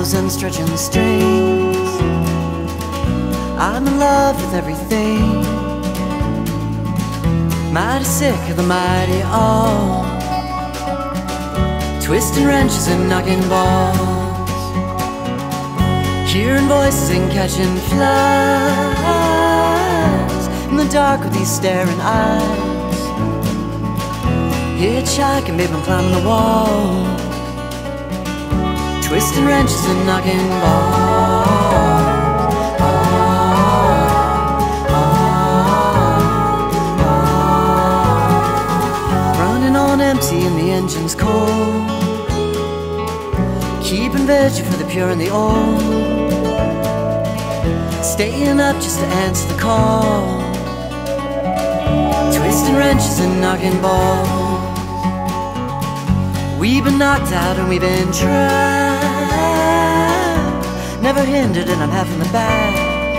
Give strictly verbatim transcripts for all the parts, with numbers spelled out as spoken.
willows and stretching strings. I'm in love with everything. Mighty sick of the mighty all, twisting wrenches and knocking balls, hearing voices and catching flies in the dark with these staring eyes. Hitchhiking, babe, I'm climbing the wall, twisting wrenches and knocking balls. Running on empty and the engine's cold, keeping vigil for the pure and the old, staying up just to answer the call, twisting wrenches and knocking balls. We've been knocked out and we've been tried, never hindered and I'm half in the back.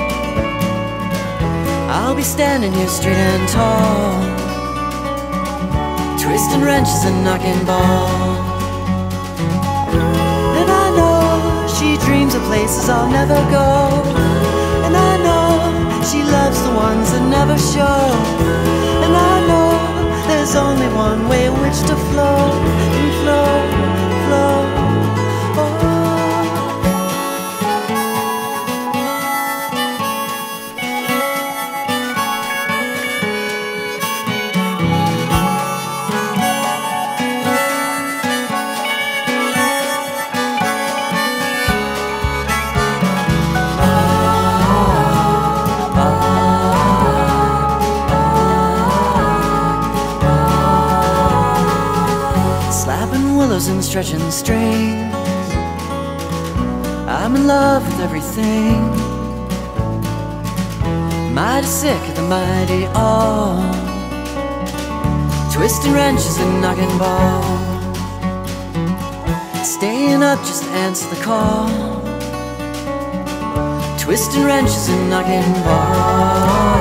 I'll be standing here straight and tall, twisting wrenches and knocking balls. And I know she dreams of places I'll never go, and I know she loves the ones that never show, and I know there's only one way in which to flow and flow, flow, oh. Slapping willows and stretching strings. I'm in love with everything. Mighty sick of the mighty all, twisting wrenches and knocking balls, staying up just to answer the call, twisting wrenches and knocking balls.